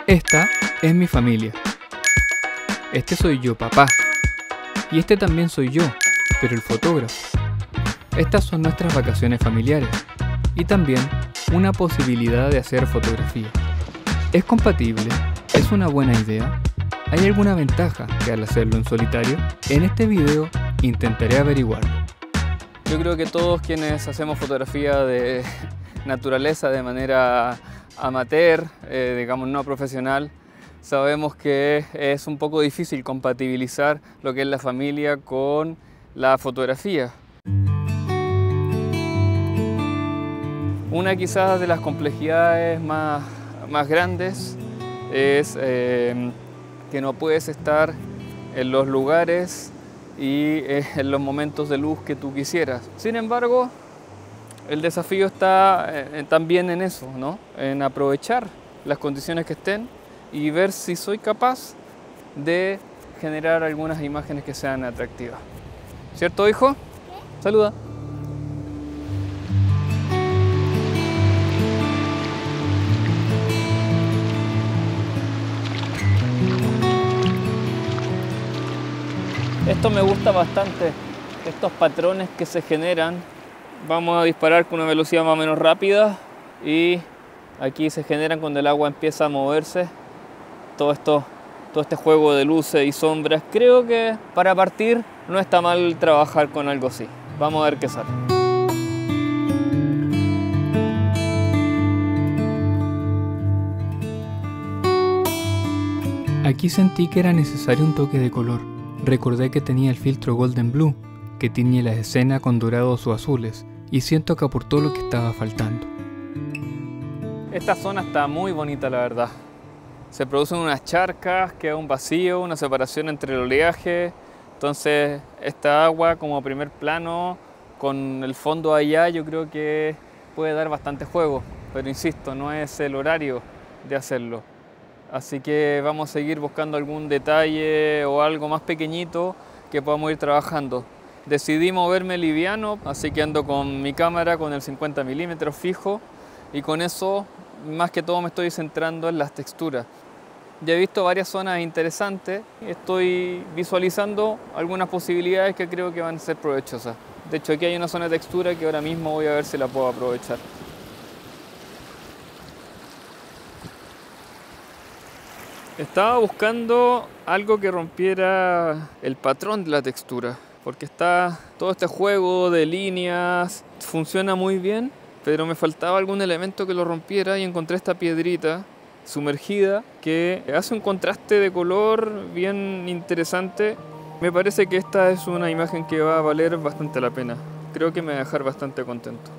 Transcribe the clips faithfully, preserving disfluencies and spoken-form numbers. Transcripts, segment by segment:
Esta es mi familia. Este soy yo, papá. Y este también soy yo, pero el fotógrafo. Estas son nuestras vacaciones familiares y también una posibilidad de hacer fotografía. ¿Es compatible? ¿Es una buena idea? ¿Hay alguna ventaja que al hacerlo en solitario? En este video intentaré averiguarlo. Yo creo que todos quienes hacemos fotografía de naturaleza de manera amateur, eh, digamos no profesional, sabemos que es un poco difícil compatibilizar lo que es la familia con la fotografía. Una quizás de las complejidades más, más grandes es eh, que no puedes estar en los lugares y eh, en los momentos de luz que tú quisieras. Sin embargo, el desafío está eh, también en eso, ¿no? En aprovechar las condiciones que estén y ver si soy capaz de generar algunas imágenes que sean atractivas. ¿Cierto, hijo? ¿Qué? Saluda. Esto me gusta bastante, estos patrones que se generan. Vamos a disparar con una velocidad más o menos rápida y aquí se generan cuando el agua empieza a moverse. Todo esto, todo este juego de luces y sombras. Creo que para partir no está mal trabajar con algo así. Vamos a ver qué sale. Aquí sentí que era necesario un toque de color. Recordé que tenía el filtro Golden Blue, que tiñe la escena con dorados o azules, y siento que aportó lo que estaba faltando. Esta zona está muy bonita, la verdad. Se producen unas charcas, queda un vacío, una separación entre el oleaje. Entonces, esta agua como primer plano, con el fondo allá, yo creo que puede dar bastante juego. Pero insisto, no es el horario de hacerlo. Así que vamos a seguir buscando algún detalle o algo más pequeñito que podamos ir trabajando. Decidí moverme liviano, así que ando con mi cámara con el cincuenta milímetros fijo y con eso más que todo me estoy centrando en las texturas. Ya he visto varias zonas interesantes, estoy visualizando algunas posibilidades que creo que van a ser provechosas. De hecho, aquí hay una zona de textura que ahora mismo voy a ver si la puedo aprovechar. Estaba buscando algo que rompiera el patrón de la textura, porque está todo este juego de líneas, funciona muy bien, pero me faltaba algún elemento que lo rompiera y encontré esta piedrita sumergida que hace un contraste de color bien interesante. Me parece que esta es una imagen que va a valer bastante la pena. Creo que me va a dejar bastante contento.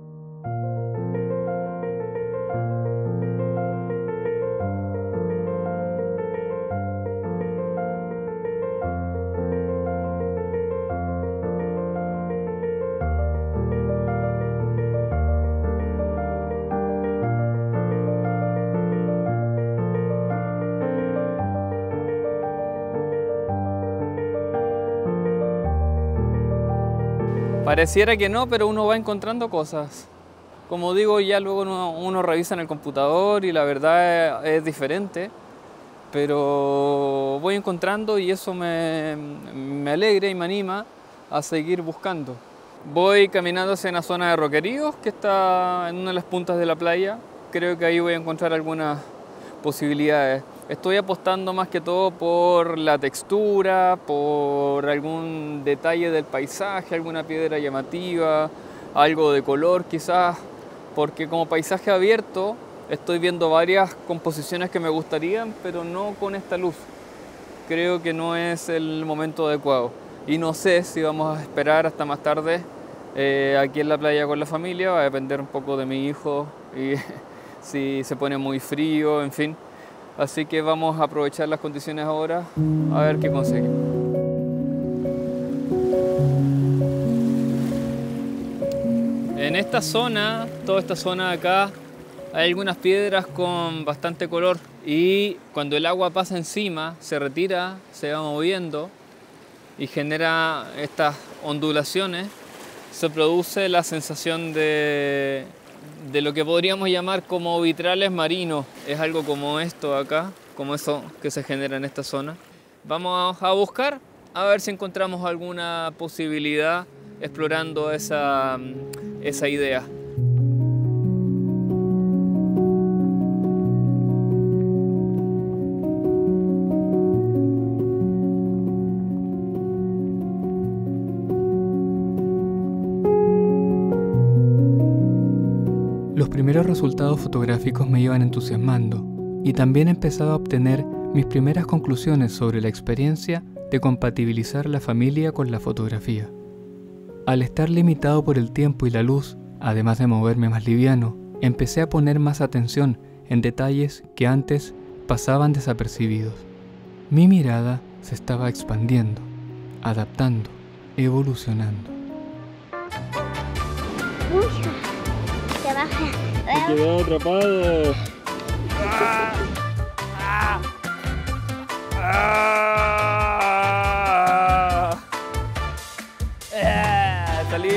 Pareciera que no, pero uno va encontrando cosas. Como digo, ya luego uno, uno revisa en el computador y la verdad es, es diferente. Pero voy encontrando y eso me, me alegra y me anima a seguir buscando. Voy caminando hacia una zona de roqueríos que está en una de las puntas de la playa. Creo que ahí voy a encontrar algunas posibilidades. Estoy apostando más que todo por la textura, por algún detalle del paisaje, alguna piedra llamativa, algo de color quizás, porque como paisaje abierto estoy viendo varias composiciones que me gustarían, pero no con esta luz. Creo que no es el momento adecuado y no sé si vamos a esperar hasta más tarde eh, aquí en la playa con la familia. Va a depender un poco de mi hijo y si se pone muy frío, en fin. Así que vamos a aprovechar las condiciones ahora a ver qué conseguimos. En esta zona, toda esta zona de acá, hay algunas piedras con bastante color y cuando el agua pasa encima, se retira, se va moviendo y genera estas ondulaciones, se produce la sensación de, de lo que podríamos llamar como vitrales marinos. Es algo como esto acá, como eso que se genera en esta zona. Vamos a buscar a ver si encontramos alguna posibilidad explorando esa, esa idea. Los primeros resultados fotográficos me iban entusiasmando y también empezaba a obtener mis primeras conclusiones sobre la experiencia de compatibilizar la familia con la fotografía. Al estar limitado por el tiempo y la luz, además de moverme más liviano, empecé a poner más atención en detalles que antes pasaban desapercibidos. Mi mirada se estaba expandiendo, adaptando, evolucionando. Me quedó atrapado. ¡Ah! ¡Ah! ¡Ah! ¡Salí!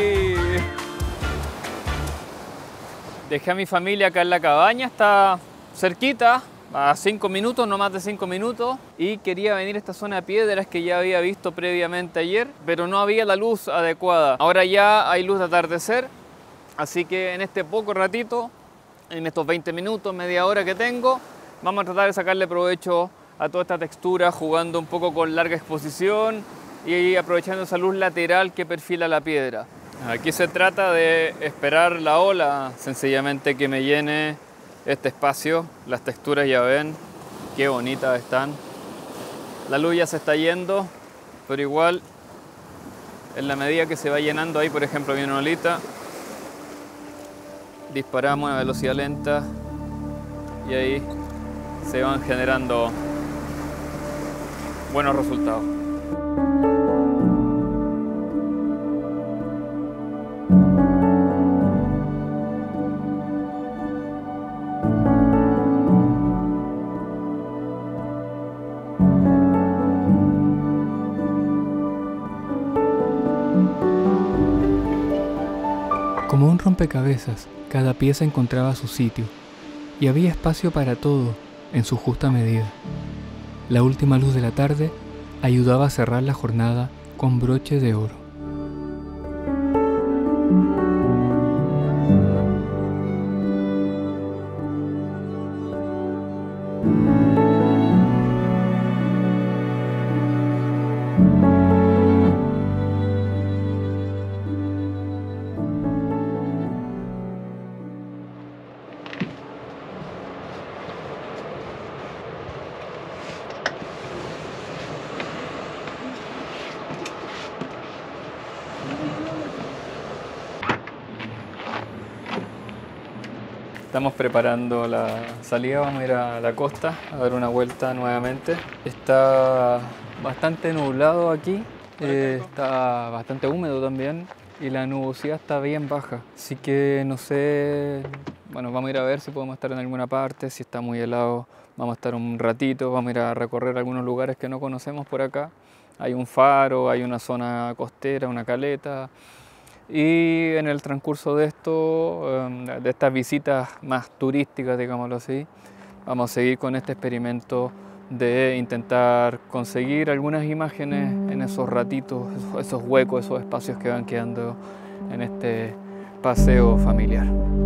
Dejé a mi familia acá en la cabaña, está cerquita, a cinco minutos, no más de cinco minutos, y quería venir a esta zona de piedras que ya había visto previamente ayer, pero no había la luz adecuada. Ahora ya hay luz de atardecer, así que en este poco ratito, en estos veinte minutos, media hora que tengo, vamos a tratar de sacarle provecho a toda esta textura, jugando un poco con larga exposición y aprovechando esa luz lateral que perfila la piedra. Aquí se trata de esperar la ola, sencillamente que me llene este espacio. Las texturas ya ven, qué bonitas están. La luz ya se está yendo, pero igual, en la medida que se va llenando, ahí por ejemplo viene una olita, disparamos a velocidad lenta y ahí se van generando buenos resultados. Como un rompecabezas, cada pieza encontraba su sitio y había espacio para todo en su justa medida. La última luz de la tarde ayudaba a cerrar la jornada con broche de oro. Estamos preparando la salida, vamos a ir a la costa a dar una vuelta nuevamente. Está bastante nublado aquí, eh, está bastante húmedo también y la nubosidad está bien baja. Así que no sé, bueno, vamos a ir a ver si podemos estar en alguna parte, si está muy helado vamos a estar un ratito, vamos a ir a recorrer algunos lugares que no conocemos por acá. Hay un faro, hay una zona costera, una caleta. Y en el transcurso de esto, de estas visitas más turísticas, digámoslo así, vamos a seguir con este experimento de intentar conseguir algunas imágenes en esos ratitos, esos huecos, esos espacios que van quedando en este paseo familiar.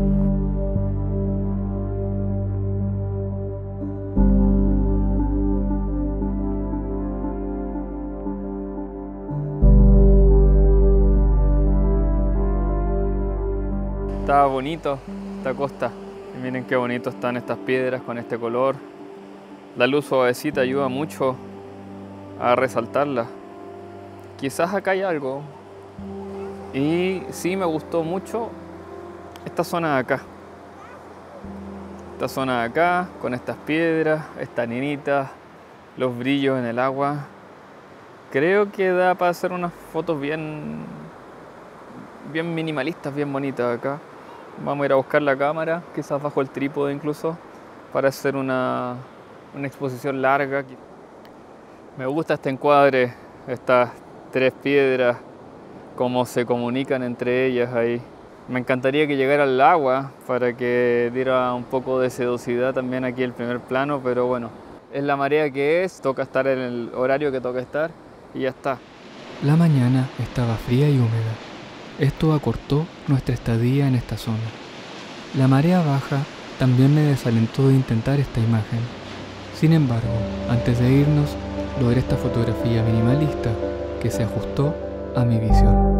Está bonito esta costa. Y miren qué bonito están estas piedras con este color. La luz suavecita ayuda mucho a resaltarla. Quizás acá hay algo. Y sí me gustó mucho esta zona de acá. Esta zona de acá, con estas piedras, estas ninitas, los brillos en el agua. Creo que da para hacer unas fotos bien, bien minimalistas, bien bonitas acá. Vamos a ir a buscar la cámara, quizás bajo el trípode incluso, para hacer una, una exposición larga. Me gusta este encuadre, estas tres piedras, cómo se comunican entre ellas ahí. Me encantaría que llegara el agua para que diera un poco de sedosidad también aquí el primer plano, pero bueno, es la marea que es, toca estar en el horario que toca estar y ya está. La mañana estaba fría y húmeda. Esto acortó nuestra estadía en esta zona. La marea baja también me desalentó de intentar esta imagen. Sin embargo, antes de irnos, logré esta fotografía minimalista que se ajustó a mi visión.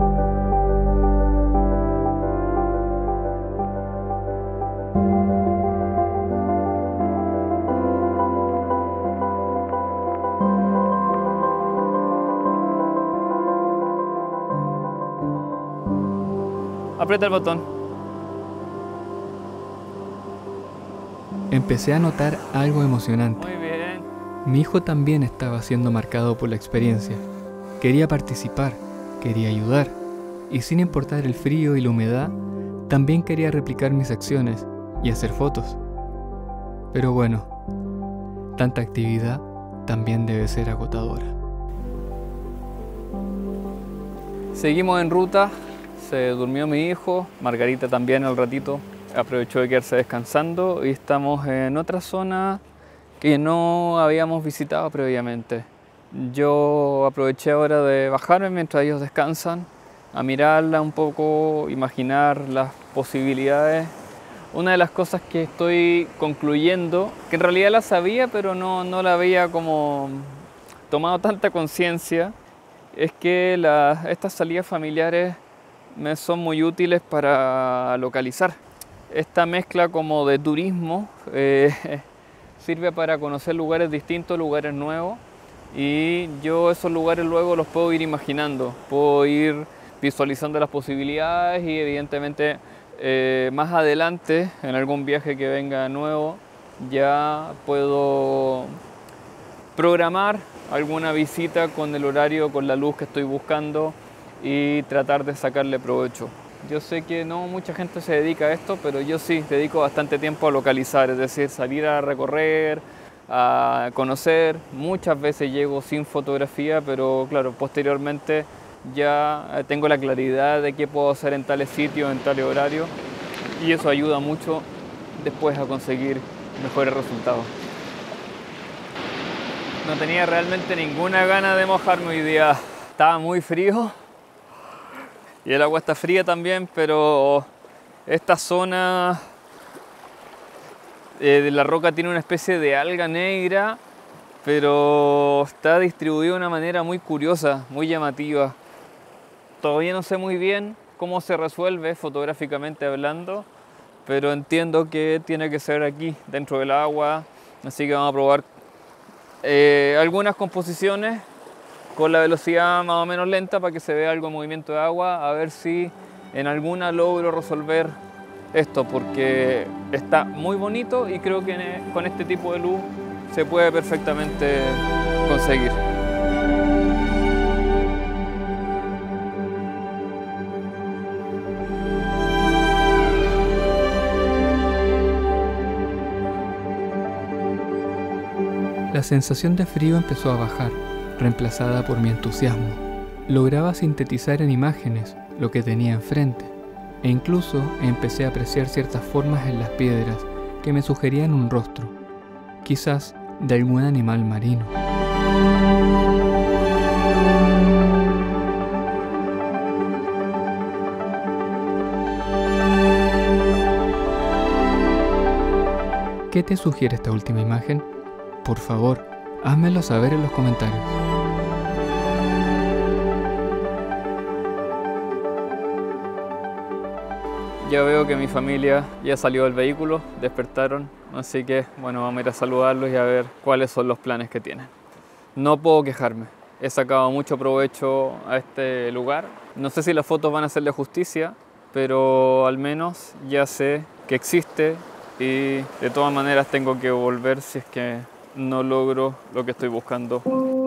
Aprieta el botón. Empecé a notar algo emocionante. Muy bien. Mi hijo también estaba siendo marcado por la experiencia. Quería participar, quería ayudar, y sin importar el frío y la humedad, también quería replicar mis acciones y hacer fotos. Pero bueno, tanta actividad también debe ser agotadora. Seguimos en ruta. Se durmió mi hijo, Margarita también al ratito aprovechó de quedarse descansando y estamos en otra zona que no habíamos visitado previamente. Yo aproveché ahora de bajarme mientras ellos descansan, a mirarla un poco, imaginar las posibilidades. Una de las cosas que estoy concluyendo, que en realidad la sabía pero no, no la había como tomado tanta conciencia, es que la, estas salidas familiares me son muy útiles para localizar. Esta mezcla como de turismo eh, sirve para conocer lugares distintos, lugares nuevos, y yo esos lugares luego los puedo ir imaginando, puedo ir visualizando las posibilidades y evidentemente eh, más adelante en algún viaje que venga nuevo ya puedo programar alguna visita con el horario, con la luz que estoy buscando y tratar de sacarle provecho. Yo sé que no mucha gente se dedica a esto, pero yo sí dedico bastante tiempo a localizar, es decir, salir a recorrer, a conocer. Muchas veces llego sin fotografía, pero claro, posteriormente ya tengo la claridad de qué puedo hacer en tales sitios, en tales horarios, y eso ayuda mucho después a conseguir mejores resultados. No tenía realmente ninguna gana de mojarme hoy día, estaba muy frío. Y el agua está fría también, pero esta zona eh, de la roca tiene una especie de alga negra, pero está distribuida de una manera muy curiosa, muy llamativa. Todavía no sé muy bien cómo se resuelve fotográficamente hablando, pero entiendo que tiene que ser aquí, dentro del agua, así que vamos a probar eh, algunas composiciones con la velocidad más o menos lenta para que se vea algo de movimiento de agua, a ver si en alguna logro resolver esto, porque está muy bonito y creo que con este tipo de luz se puede perfectamente conseguir. La sensación de frío empezó a bajar, reemplazada por mi entusiasmo. Lograba sintetizar en imágenes lo que tenía enfrente, e incluso empecé a apreciar ciertas formas en las piedras que me sugerían un rostro, quizás de algún animal marino. ¿Qué te sugiere esta última imagen? Por favor, házmelo saber en los comentarios. Ya veo que mi familia ya salió del vehículo, despertaron, así que bueno, vamos a ir a saludarlos y a ver cuáles son los planes que tienen. No puedo quejarme, he sacado mucho provecho a este lugar. No sé si las fotos van a hacerle justicia, pero al menos ya sé que existe y de todas maneras tengo que volver si es que no logro lo que estoy buscando.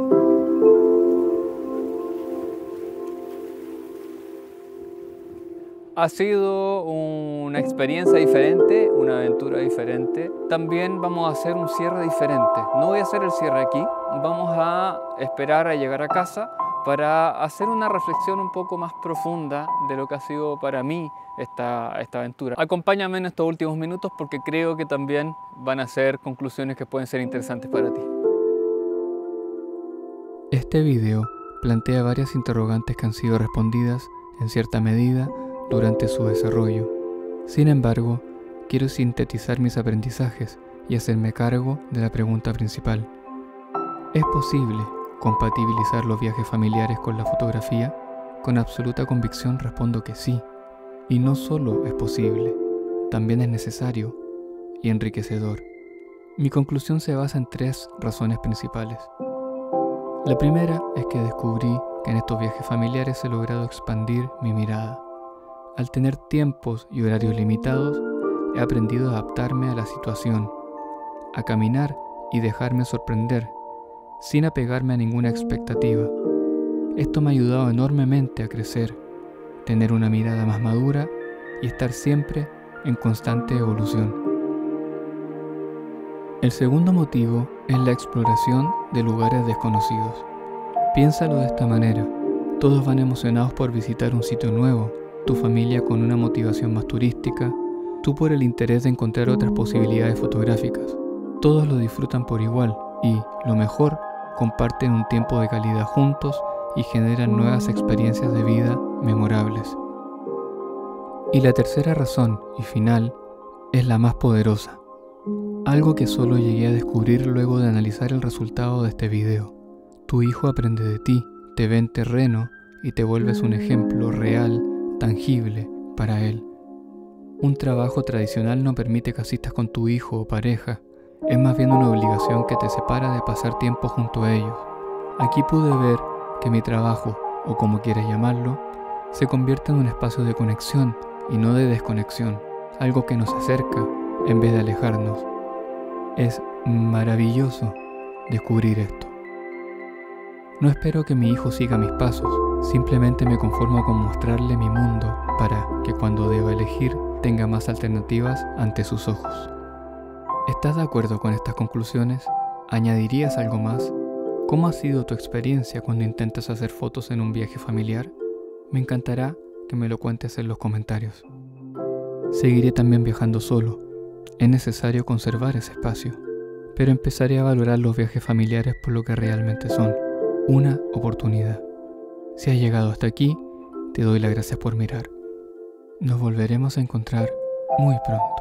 Ha sido una experiencia diferente, una aventura diferente. También vamos a hacer un cierre diferente. No voy a hacer el cierre aquí, vamos a esperar a llegar a casa para hacer una reflexión un poco más profunda de lo que ha sido para mí esta, esta aventura. Acompáñame en estos últimos minutos porque creo que también van a ser conclusiones que pueden ser interesantes para ti. Este video plantea varias interrogantes que han sido respondidas en cierta medida durante su desarrollo. Sin embargo, quiero sintetizar mis aprendizajes y hacerme cargo de la pregunta principal. ¿Es posible compatibilizar los viajes familiares con la fotografía? Con absoluta convicción respondo que sí. Y no solo es posible, también es necesario y enriquecedor. Mi conclusión se basa en tres razones principales. La primera es que descubrí que en estos viajes familiares he logrado expandir mi mirada. Al tener tiempos y horarios limitados, he aprendido a adaptarme a la situación, a caminar y dejarme sorprender, sin apegarme a ninguna expectativa. Esto me ha ayudado enormemente a crecer, tener una mirada más madura y estar siempre en constante evolución. El segundo motivo es la exploración de lugares desconocidos. Piénsalo de esta manera: todos van emocionados por visitar un sitio nuevo, tu familia con una motivación más turística, tú por el interés de encontrar otras posibilidades fotográficas. Todos lo disfrutan por igual y, lo mejor, comparten un tiempo de calidad juntos y generan nuevas experiencias de vida memorables. Y la tercera razón, y final, es la más poderosa. Algo que solo llegué a descubrir luego de analizar el resultado de este video. Tu hijo aprende de ti, te ve en terreno y te vuelves un ejemplo real, tangible, para él. Un trabajo tradicional no permite que asistas con tu hijo o pareja, es más bien una obligación que te separa de pasar tiempo junto a ellos. Aquí pude ver que mi trabajo, o como quieras llamarlo, se convierte en un espacio de conexión y no de desconexión, algo que nos acerca en vez de alejarnos. Es maravilloso descubrir esto. No espero que mi hijo siga mis pasos, simplemente me conformo con mostrarle mi mundo para que cuando deba elegir tenga más alternativas ante sus ojos. ¿Estás de acuerdo con estas conclusiones? ¿Añadirías algo más? ¿Cómo ha sido tu experiencia cuando intentas hacer fotos en un viaje familiar? Me encantará que me lo cuentes en los comentarios. Seguiré también viajando solo. Es necesario conservar ese espacio. Pero empezaré a valorar los viajes familiares por lo que realmente son, una oportunidad. Si has llegado hasta aquí, te doy las gracias por mirar. Nos volveremos a encontrar muy pronto.